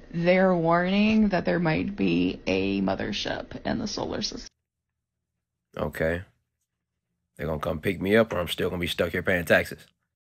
they're warning that there might be a mothership in the solar system. Okay. They're gonna come pick me up, or I'm still gonna be stuck here paying taxes.